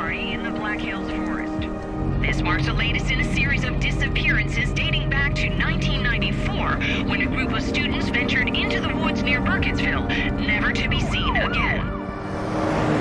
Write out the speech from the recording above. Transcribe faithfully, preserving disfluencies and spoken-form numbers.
party in the Black Hills Forest. This marks the latest in a series of disappearances dating back to nineteen ninety-four, when a group of students ventured into the woods near Burkittsville, never to be seen again.